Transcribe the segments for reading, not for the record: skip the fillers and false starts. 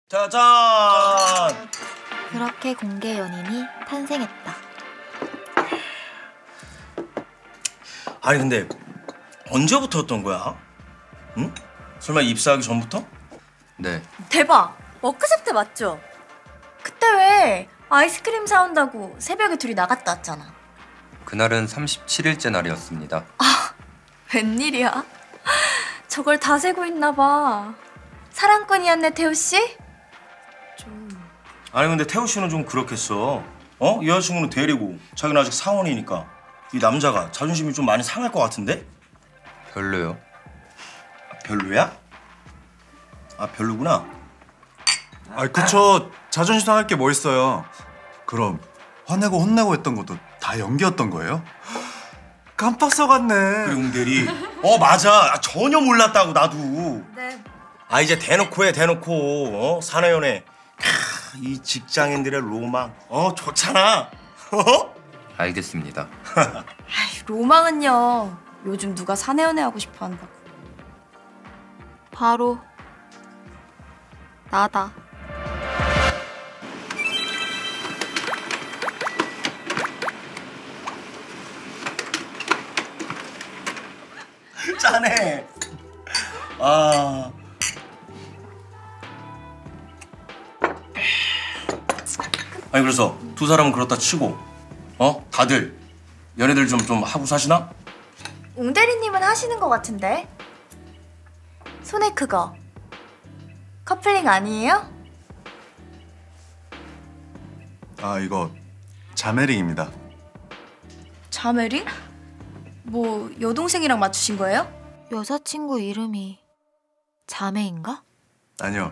짜잔! 그렇게 공개 연인이 탄생했다. 아니 근데 언제부터였던 거야? 응? 설마 입사하기 전부터? 네. 대박! 워크숍 때 맞죠? 그때 왜 아이스크림 사온다고 새벽에 둘이 나갔다 왔잖아. 그날은 37일째 날이었습니다. 아, 웬일이야? 저걸 다 세고 있나 봐. 사랑꾼이었네, 태우 씨? 아니 근데 태우 씨는 좀 그렇겠어. 어? 여자친구는 데리고 자기는 아직 사원이니까 이 남자가 자존심이 좀 많이 상할 것 같은데? 별로요. 별로야? 아 별로구나. 아 그쵸. 자존심 상할 게 뭐 있어요. 그럼 화내고 혼내고 했던 것도 다 연기였던 거예요? 깜빡 써갔네. 그래 웅대리. 맞아. 전혀 몰랐다고 나도. 네. 아 이제 대놓고 해 대놓고. 사내 연애. 이 직장인들의 로망. 좋잖아. 알겠습니다. 아이, 로망은요. 요즘 누가 사내 연애 하고 싶어 한다고. 바로 나다. 짠해. 아. 아니 그래서 두 사람은 그렇다 치고 다들 연애들 좀 하고 사시나? 웅 대리님은 하시는 것 같은데. 손에 그거 커플링 아니에요? 아 이거 자매링입니다. 자매링? 뭐 여동생이랑 맞추신 거예요? 여자친구 이름이 자매인가? 아니요.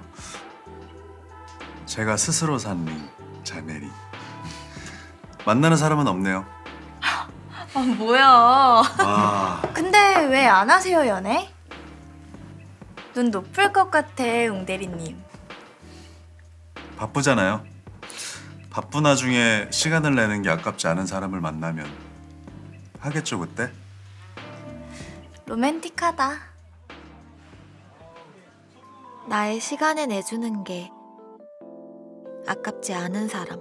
제가 스스로 산 링, 자매링. 만나는 사람은 없네요. 아 뭐야. 와. 근데 왜 안 하세요 연애? 눈 높을 것 같아 웅 대리님. 바쁘잖아요. 바쁜 와중에 시간을 내는 게 아깝지 않은 사람을 만나면 하겠죠 그때? 로맨틱하다. 나의 시간을 내주는 게 아깝지 않은 사람.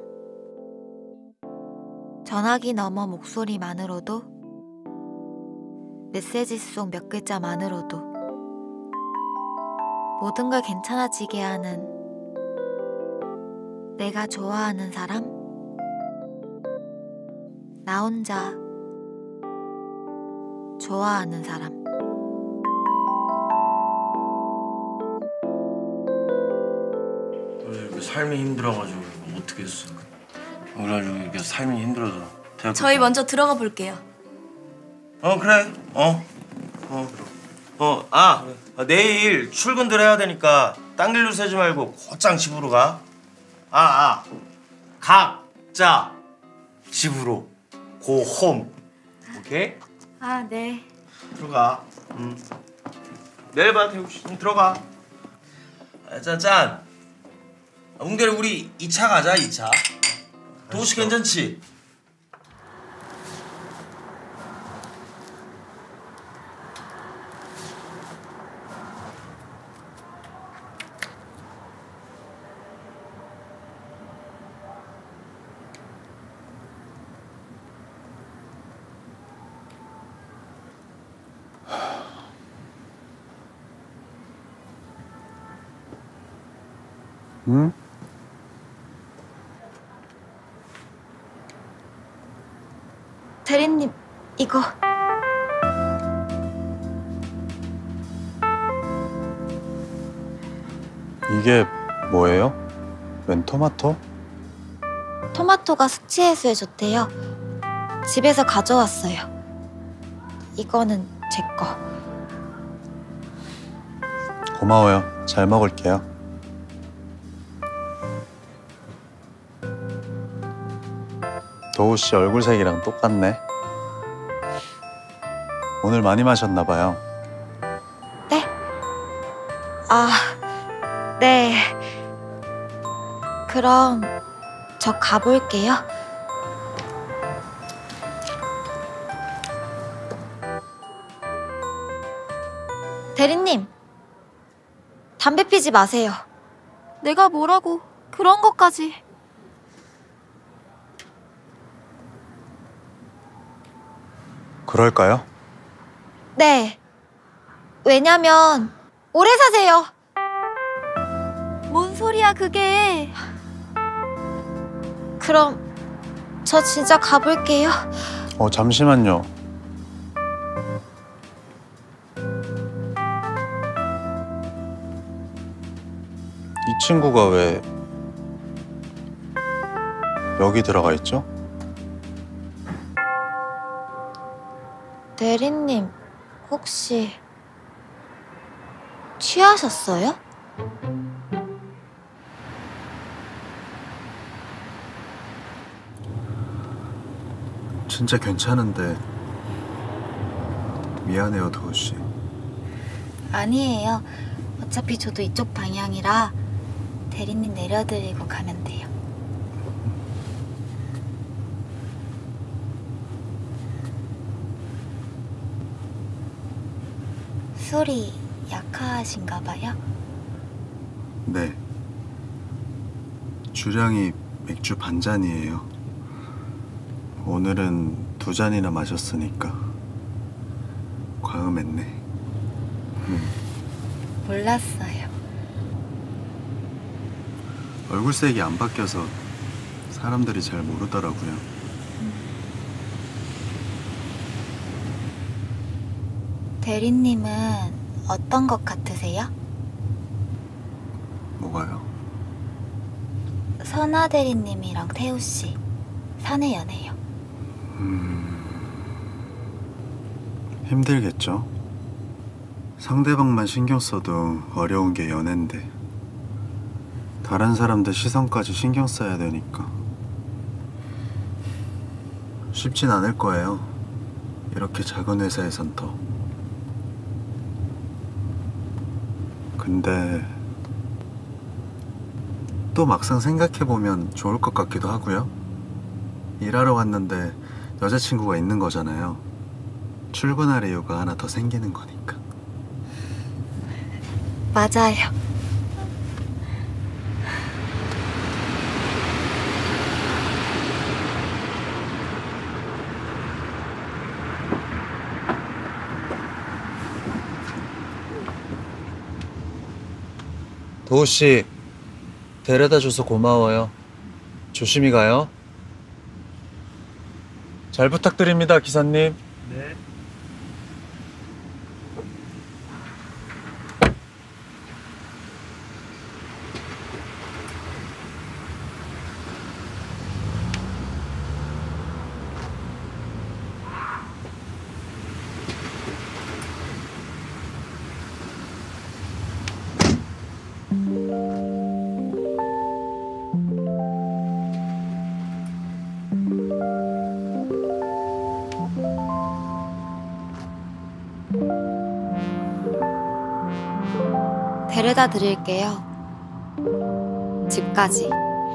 전화기 너머 목소리만으로도, 메시지 속 몇 글자만으로도 모든 걸 괜찮아지게 하는 내가 좋아하는 사람? 나 혼자 좋아하는 사람. 이렇게 삶이 힘들어가지고 어떻게 했어? 그래가지고 이렇게 삶이 힘들어서 대학교 저희 먼저 들어가 볼게요. 그래. 내일 출근들 해야 되니까 딴 길로 새지 말고 곧장 집으로 가. 각자 집으로 고 홈. 오케이? 아 네. 들어가. 내일 봐 태우 씨. 들어가. 짠. 웅대리 우리 2차 가자 2차. 도시 괜찮지? 응? 대리님, 이거 이게 뭐예요? 웬 토마토? 토마토가 숙취해소에 좋대요. 집에서 가져왔어요. 이거는 제 거. 고마워요. 잘 먹을게요. 도우 씨 얼굴색이랑 똑같네. 오늘 많이 마셨나 봐요. 네? 아, 네. 그럼 저 가볼게요. 대리님, 담배 피지 마세요. 내가 뭐라고 그런 것까지. 그럴까요? 네. 왜냐면 오래 사세요. 뭔 소리야 그게. 그럼 저 진짜 가볼게요. 잠시만요. 이 친구가 왜 여기 들어가 있죠? 대리님, 혹시 취하셨어요? 진짜 괜찮은데 미안해요, 도우 씨. 아니에요. 어차피 저도 이쪽 방향이라 대리님 내려드리고 가면 돼요. 술이 약하신가 봐요? 네. 주량이 맥주 반 잔이에요. 오늘은 2잔이나 마셨으니까 과음했네. 몰랐어요. 얼굴색이 안 바뀌어서 사람들이 잘 모르더라고요. 대리님은 어떤 것 같으세요? 뭐가요? 선아 대리님이랑 태우 씨 사내 연애요. 힘들겠죠? 상대방만 신경 써도 어려운 게 연애인데 다른 사람들 시선까지 신경 써야 되니까 쉽진 않을 거예요. 이렇게 작은 회사에선 더. 근데 또 막상 생각해보면 좋을 것 같기도 하고요. 일하러 왔는데 여자친구가 있는 거잖아요. 출근할 이유가 하나 더 생기는 거니까. 맞아요. 도우 씨, 데려다 줘서 고마워요. 조심히 가요. 잘 부탁드립니다, 기사님. 네. 데려다 드릴게요. 집까지.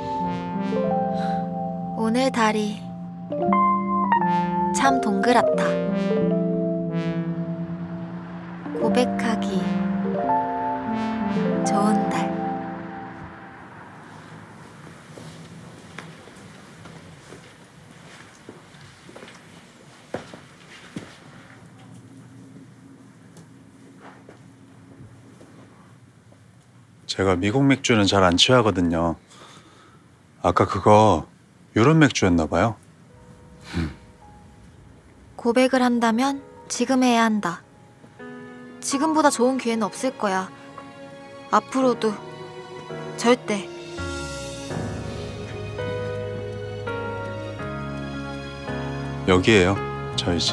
오늘 달이 참 동그랗다. 고백하기 좋은 달. 제가 미국 맥주는 잘 안 취하거든요. 아까 그거 유럽 맥주였나 봐요. 고백을 한다면 지금 해야 한다. 지금보다 좋은 기회는 없을 거야. 앞으로도 절대. 여기에요, 저희 집.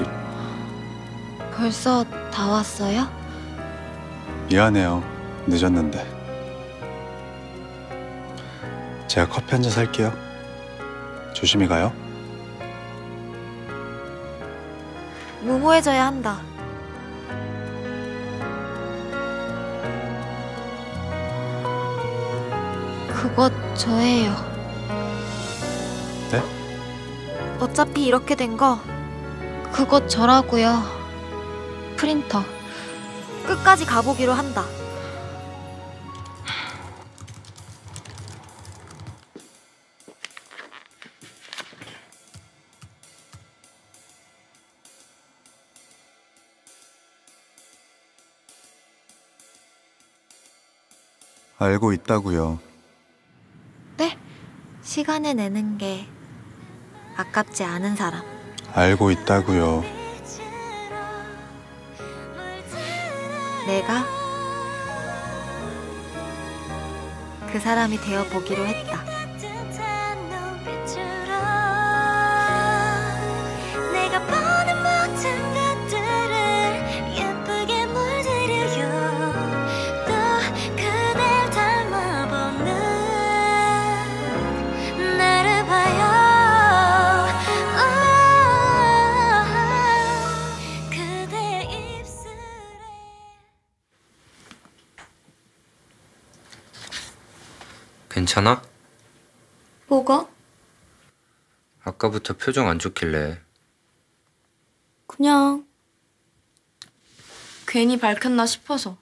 벌써 다 왔어요? 미안해요, 늦었는데. 제가 커피 한 잔 살게요. 조심히 가요. 무모해져야 한다. 그것 저예요. 네? 어차피 이렇게 된 거 그것 저라고요. 프린터. 끝까지 가보기로 한다. 알고 있다고요. 네? 시간을 내는 게 아깝지 않은 사람. 알고 있다고요. 내가 그 사람이 되어 보기로 했다. 내가 보는 모든 것들을 예쁘게 물들여요. 또 그댈 닮아보는 나를 봐요. 그대 입술에 괜찮아? 뭐가? 아까부터 표정 안 좋길래. 그냥 괜히 밝혔나 싶어서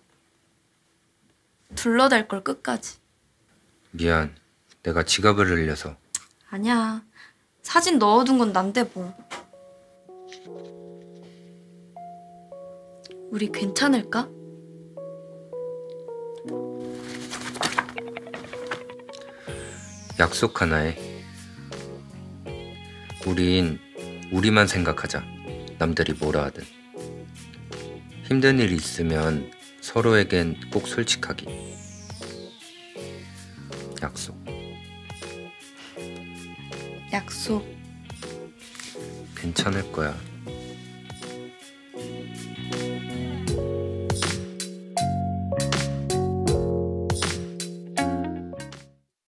둘러댈 걸 끝까지. 미안. 내가 지갑을 흘려서. 아니야. 사진 넣어둔 건 난데 뭘. 우리 괜찮을까? 약속 하나 해. 우린 우리만 생각하자. 남들이 뭐라 하든. 힘든 일이 있으면 서로에겐 꼭 솔직하기. 약속. 약속. 괜찮을 거야.